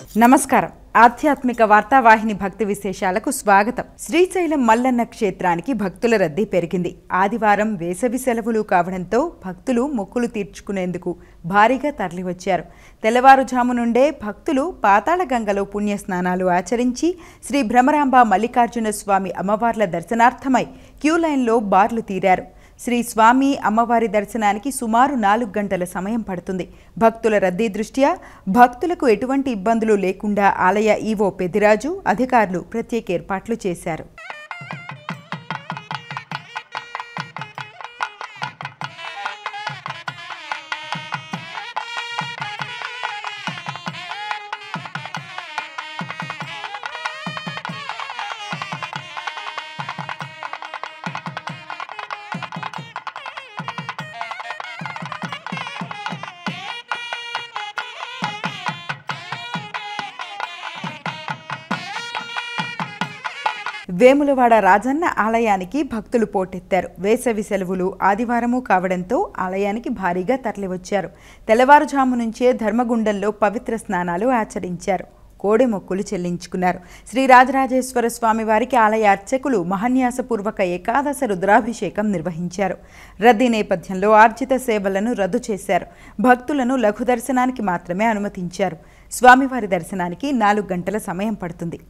నమస్కారం. ఆధ్యాత్మిక వార్తావాహిని భక్తి విశేషాలకు స్వాగతం. శ్రీశైలం మల్లన్న క్షేత్రానికి భక్తుల రద్దీ పెరిగింది. ఆదివారం వేసవి సెలవులు కావడంతో భక్తులు మొక్కులు తీర్చుకునేందుకు భారీగా తరలివచ్చారు. తెల్లవారుజాము నుండే భక్తులు పాతాళగంగలో పుణ్యస్నానాలు ఆచరించి శ్రీ భ్రమరాంబ మల్లికార్జున స్వామి అమ్మవార్ల దర్శనార్థమై క్యూలైన్లో బార్లు తీరారు. శ్రీ స్వామి అమ్మవారి దర్శనానికి సుమారు 4 గంటల సమయం పడుతుంది. భక్తుల రద్దీ దృష్ట్యా భక్తులకు ఎటువంటి ఇబ్బందులు లేకుండా ఆలయ ఈవో పెద్దిరాజు అధికారులు ప్రత్యేక ఏర్పాట్లు చేశారు. వేములవాడ రాజన్న ఆలయానికి భక్తులు పోటెత్తారు. వేసవి సెలవులు ఆదివారము కావడంతో ఆలయానికి భారీగా తరలివచ్చారు. తెల్లవారుజాము నుంచే ధర్మగుండంలో పవిత్ర స్నానాలు ఆచరించారు. కోడె మొక్కులు చెల్లించుకున్నారు. శ్రీ రాజరాజేశ్వర స్వామి వారికి ఆలయ అర్చకులు మహాన్యాసపూర్వక ఏకాదశ రుద్రాభిషేకం నిర్వహించారు. రద్దీ నేపథ్యంలో ఆర్జిత సేవలను రద్దు చేశారు. భక్తులను లఘు దర్శనానికి మాత్రమే అనుమతించారు. స్వామివారి దర్శనానికి 4 గంటల సమయం పడుతుంది.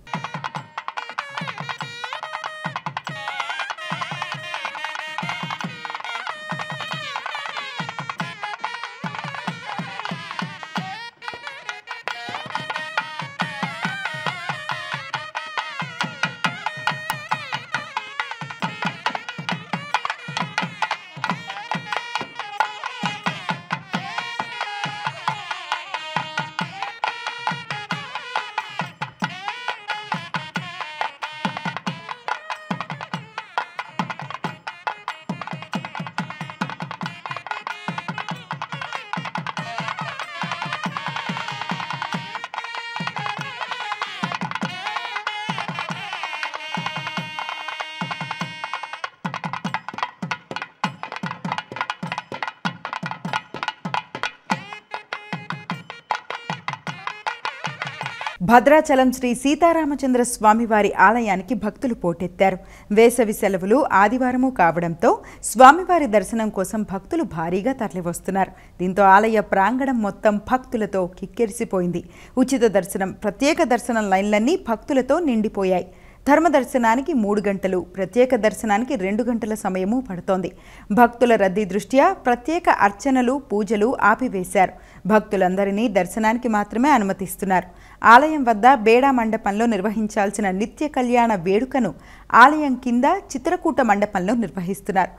భద్రాచలం శ్రీ సీతారామచంద్ర స్వామివారి ఆలయానికి భక్తులు పోటెత్తారు. వేసవి సెలవులు ఆదివారము కావడంతో స్వామివారి దర్శనం కోసం భక్తులు భారీగా తరలివస్తున్నారు. దీంతో ఆలయ ప్రాంగణం మొత్తం భక్తులతో కిక్కిరిసిపోయింది. ఉచిత దర్శనం, ప్రత్యేక దర్శనం లైన్లన్నీ భక్తులతో నిండిపోయాయి. ధర్మ దర్శనానికి 3 గంటలు, ప్రత్యేక దర్శనానికి 2 గంటల సమయము పడుతోంది. భక్తుల రద్దీ దృష్ట్యా ప్రత్యేక అర్చనలు, పూజలు ఆపివేశారు. భక్తులందరినీ దర్శనానికి మాత్రమే అనుమతిస్తున్నారు. ఆలయం వద్ద బేడా మండపంలో నిర్వహించాల్సిన నిత్య కళ్యాణ వేడుకను ఆలయం కింద చిత్రకూట మండపంలో నిర్వహిస్తున్నారు.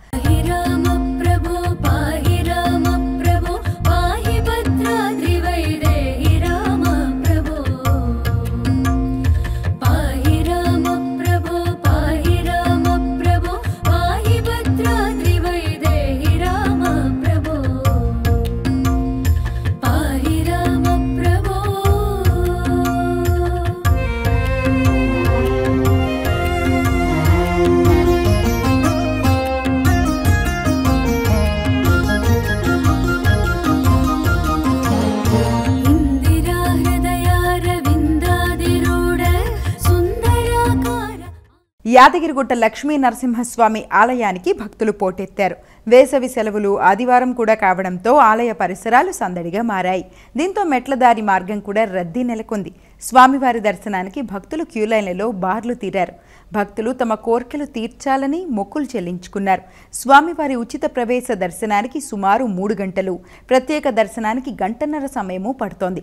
యాదగిరిగుట్ట లక్ష్మీ నరసింహస్వామి ఆలయానికి భక్తులు పోటెత్తారు. వేసవి సెలవులు ఆదివారం కూడా కావడంతో ఆలయ పరిసరాలు సందడిగా మారాయి. దీంతో మెట్లదారి మార్గం కూడా రద్దీ నెలకొంది. స్వామివారి దర్శనానికి భక్తులు క్యూలైన్లలో బార్లు తీరారు. భక్తులు తమ కోర్కెలు తీర్చాలని మొక్కులు చెల్లించుకున్నారు. స్వామివారి ఉచిత ప్రవేశ దర్శనానికి సుమారు 3 గంటలు, ప్రత్యేక దర్శనానికి 1.5 గంటల సమయము పడుతోంది.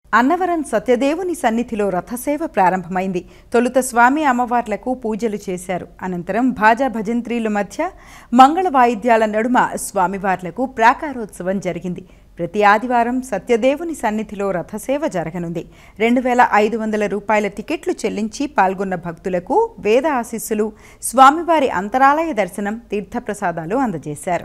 అన్నవరం సత్యదేవుని సన్నిధిలో రథసేవ ప్రారంభమైంది. తొలుత స్వామి అమ్మవార్లకు పూజలు చేశారు. అనంతరం భాజా భజంత్రీల మధ్య మంగళ వాయిద్యాల నడుమ స్వామివార్లకు ప్రాకారోత్సవం జరిగింది. ప్రతి ఆదివారం సత్యదేవుని సన్నిధిలో రథసేవ జరగనుంది. 2500 రూపాయల టికెట్లు చెల్లించి పాల్గొన్న భక్తులకు వేద ఆశీస్సులు, స్వామివారి అంతరాలయ దర్శనం, తీర్థప్రసాదాలు అందజేశారు.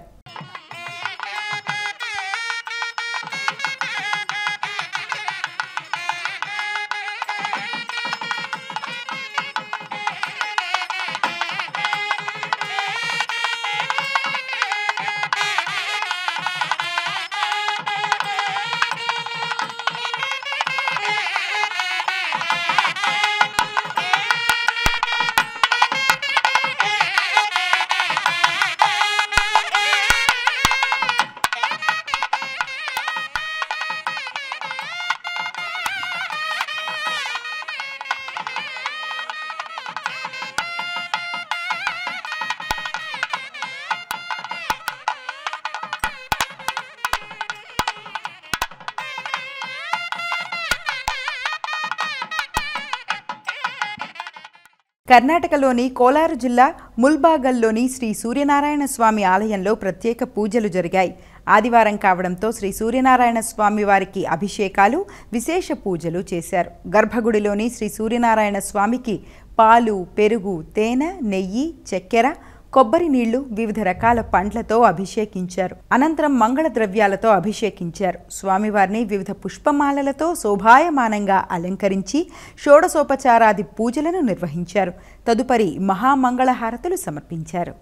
కర్ణాటకలోని కోలారు జిల్లా ముల్బాగల్లోని శ్రీ సూర్యనారాయణ స్వామి ఆలయంలో ప్రత్యేక పూజలు జరిగాయి. ఆదివారం కావడంతో శ్రీ సూర్యనారాయణ స్వామి వారికి అభిషేకాలు, విశేష పూజలు చేశారు. గర్భగుడిలోని శ్రీ సూర్యనారాయణ స్వామికి పాలు, పెరుగు, తేనె, నెయ్యి, చక్కెర, కొబ్బరి నీళ్లు, వివిధ రకాల పండ్లతో అభిషేకించారు. అనంతరం మంగళ ద్రవ్యాలతో అభిషేకించారు. స్వామివారిని వివిధ పుష్పమాలలతో శోభాయమానంగా అలంకరించి షోడశోపచారాది పూజలను నిర్వహించారు. తదుపరి మహామంగళహారతులు సమర్పించారు.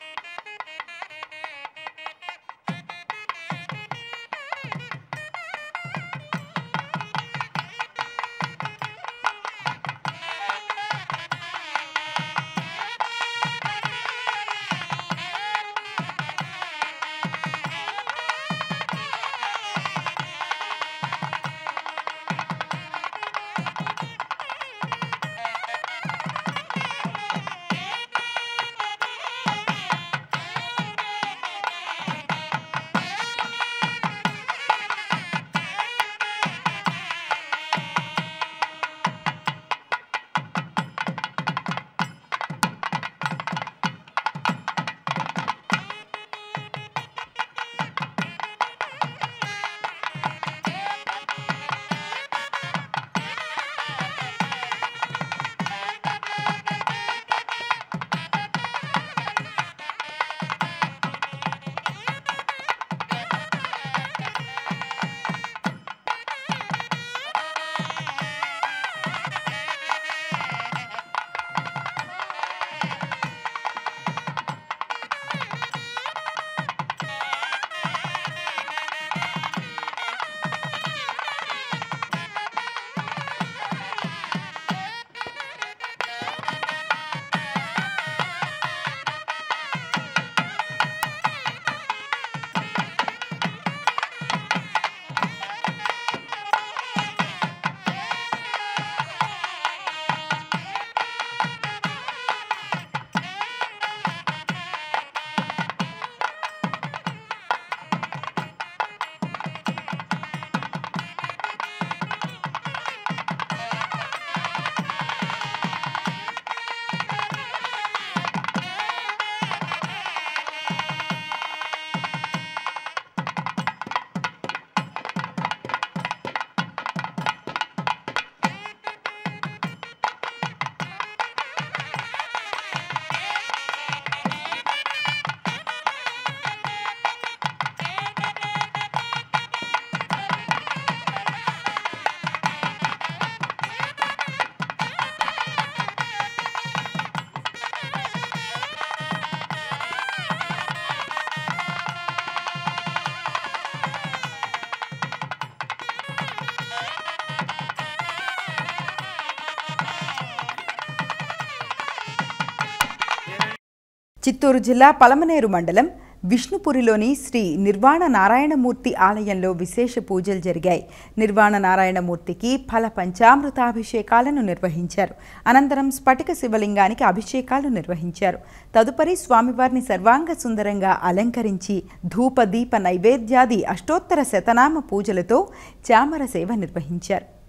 చిత్తూరు జిల్లా పలమనేరు మండలం విష్ణుపురిలోని శ్రీ నిర్వాణ నారాయణమూర్తి ఆలయంలో విశేష పూజలు జరిగాయి. నిర్వాణ నారాయణమూర్తికి ఫల పంచామృతాభిషేకాలను నిర్వహించారు. అనంతరం స్ఫటిక శివలింగానికి అభిషేకాలు నిర్వహించారు. తదుపరి స్వామివారిని సర్వాంగ సుందరంగా అలంకరించి ధూప దీప నైవేద్యాది అష్టోత్తర శతనామ పూజలతో చామర సేవ నిర్వహించారు.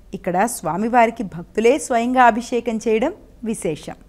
ఇక్కడ స్వామివారికి భక్తులే స్వయంగా అభిషేకం చేయడం విశేషం.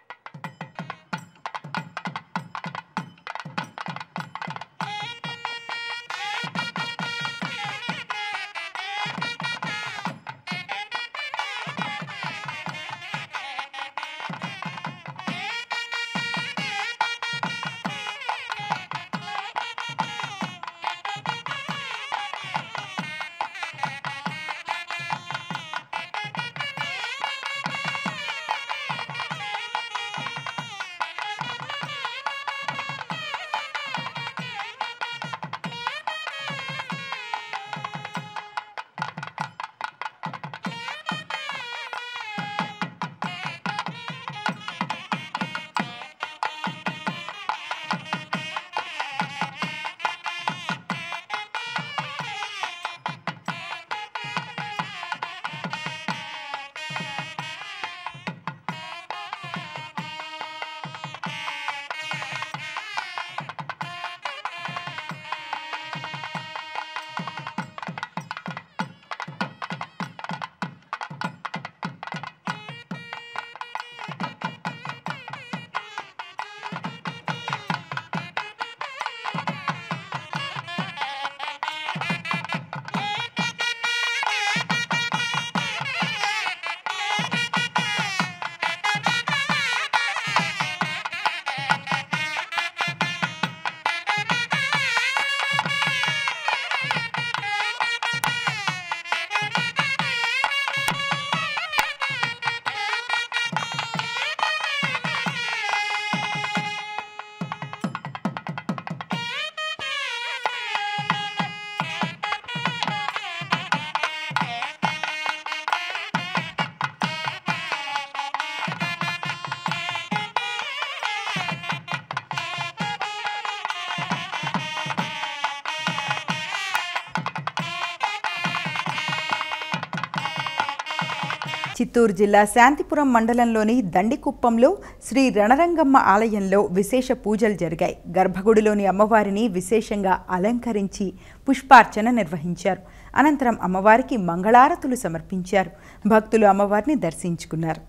చిత్తూరు జిల్లా శాంతిపురం మండలంలోని దండికుప్పంలో శ్రీ రణరంగమ్మ ఆలయంలో విశేష పూజలు జరిగాయి. గర్భగుడిలోని అమ్మవారిని విశేషంగా అలంకరించి పుష్పార్చన నిర్వహించారు. అనంతరం అమ్మవారికి మంగళారతులు సమర్పించారు. భక్తులు అమ్మవారిని దర్శించుకున్నారు.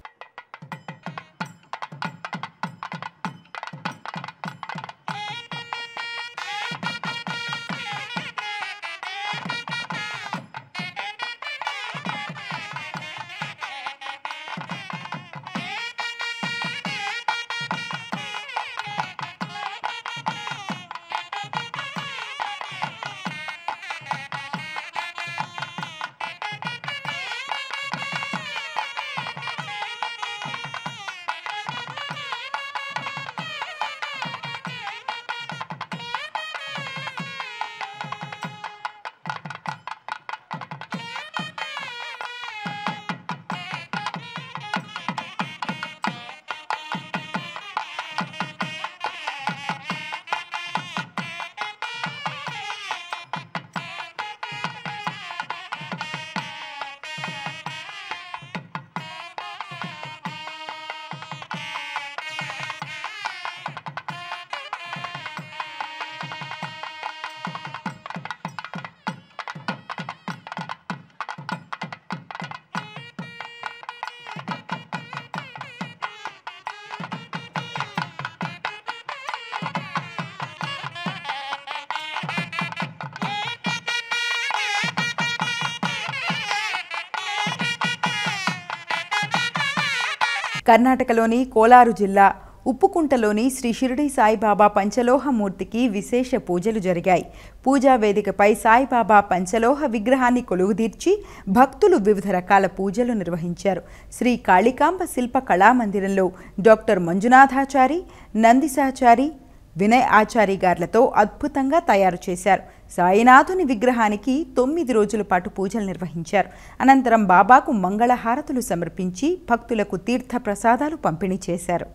కర్ణాటకలోని కోలారు జిల్లా ఉప్పుకుంటలోని శ్రీ షిరిడి సాయిబాబా పంచలోహమూర్తికి విశేష పూజలు జరిగాయి. పూజా వేదికపై సాయిబాబా పంచలోహ విగ్రహాన్ని కొలువుదీర్చి భక్తులు వివిధ రకాల పూజలు నిర్వహించారు. శ్రీ కాళికాంబ శిల్ప కళామందిరంలో డాక్టర్ మంజునాథాచారి, నందిసాచారి, వినయ్ ఆచారి గార్లతో అద్భుతంగా తయారు చేశారు. సాయినాథుని విగ్రహానికి 9 రోజుల పాటు పూజలు నిర్వహించారు. అనంతరం బాబాకు మంగళహారతులు సమర్పించి భక్తులకు తీర్థ ప్రసాదాలు పంపిణీ చేశారు.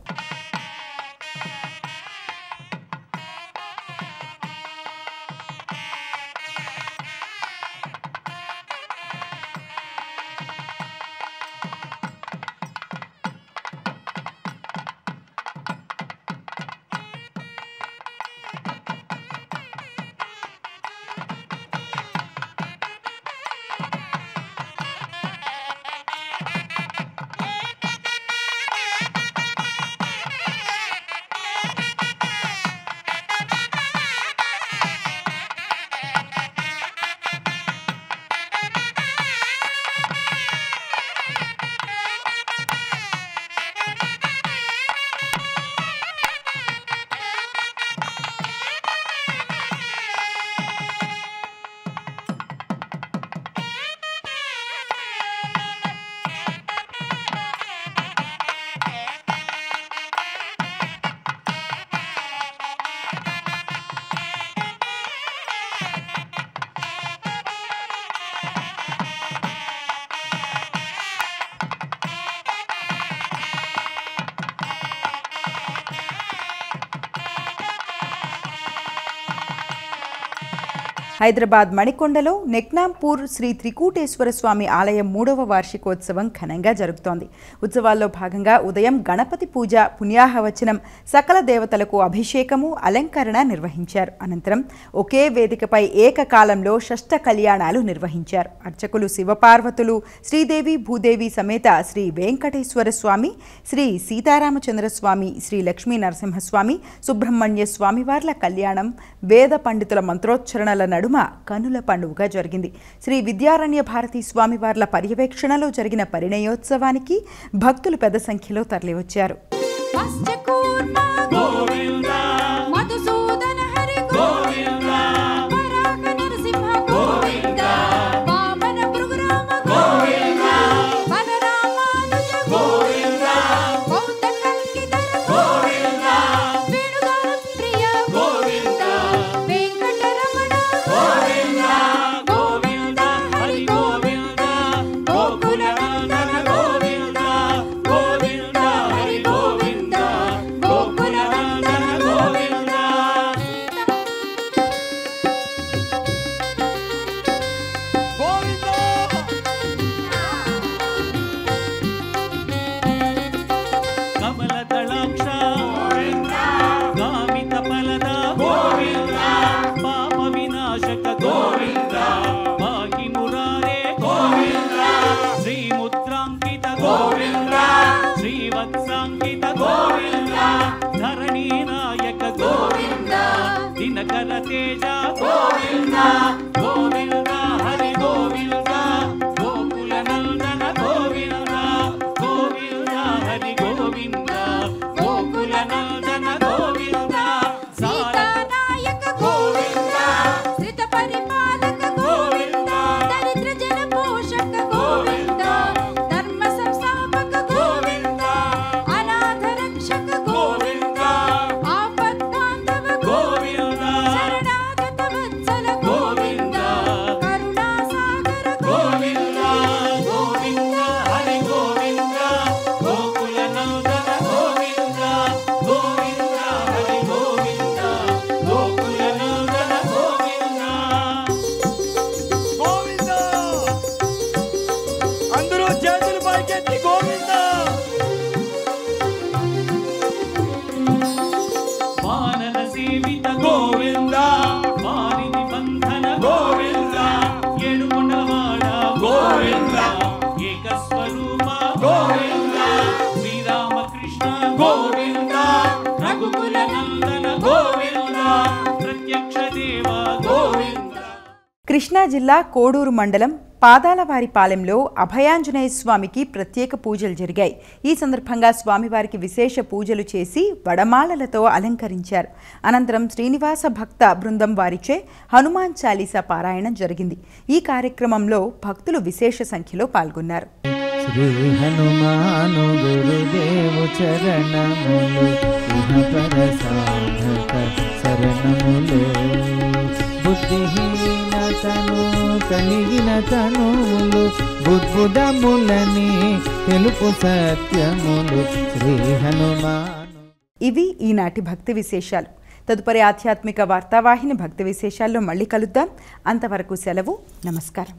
హైదరాబాద్ మణికొండలో నెక్నాంపూర్ శ్రీ త్రికూటేశ్వర స్వామి ఆలయం 3వ వార్షికోత్సవం ఘనంగా జరుగుతోంది. ఉత్సవాల్లో భాగంగా ఉదయం గణపతి పూజ, పుణ్యాహవచనం, సకల దేవతలకు అభిషేకము, అలంకరణ నిర్వహించారు. అనంతరం ఒకే వేదికపై ఏకకాలంలో షష్ఠ కళ్యాణాలు నిర్వహించారు. అర్చకులు శివపార్వతులు, శ్రీదేవి భూదేవి సమేత శ్రీ వెంకటేశ్వర స్వామి, శ్రీ సీతారామచంద్ర స్వామి, శ్రీ లక్ష్మీ నరసింహస్వామి, సుబ్రహ్మణ్య స్వామివార్ల కళ్యాణం వేద పండితుల మంత్రోచ్చరణల నడుమ కనుల పండుగగా జరిగింది. శ్రీ విద్యారణ్య భారతి స్వామివార్ల పర్యవేక్షణలో జరిగిన పరిణయోత్సవానికి భక్తులు పెద్ద సంఖ్యలో తరలివచ్చారు. దినకర తేజ గోవింద గోవింద హరి గోవింద గోకుల నందన గోవింద గోవింద హరి గోవింద గోకుల నందన గోవింద సీతానాయక గోవింద శ్రిత పరిపాలక గోవింద దరిద్ర జన పోషక గోవింద ధర్మ సంస్థాపక గోవింద అనాథ రక్షక గోవింద ఆపద్బాంధవ గోవింద కృష్ణా జిల్లా కోడూరు మండలం పాదాలవారిపాలెంలో అభయాంజనేయ స్వామికి ప్రత్యేక పూజలు జరిగాయి. ఈ సందర్భంగా స్వామివారికి విశేష పూజలు చేసి వడమాలలతో అలంకరించారు. అనంతరం శ్రీనివాస భక్త బృందం వారిచే హనుమాన్ చాలీసా పారాయణం జరిగింది. ఈ కార్యక్రమంలో భక్తులు విశేష సంఖ్యలో పాల్గొన్నారు. శ్రీ హనుమాను గురుదేవు చరణములు ఇహపర సాధక శరణములు బుద్ధిహీనతను కలిగిన తనువులు బుద్బుదములని తెలుపు సత్యములు శ్రీ హనుమాను. ఇవి ఈనాటి భక్తి విశేషాలు. తదుపరి ఆధ్యాత్మిక వార్తావాహిని భక్తి విశేషాల్లో మళ్ళీ కలుద్దాం. అంతవరకు సెలవు. నమస్కారం.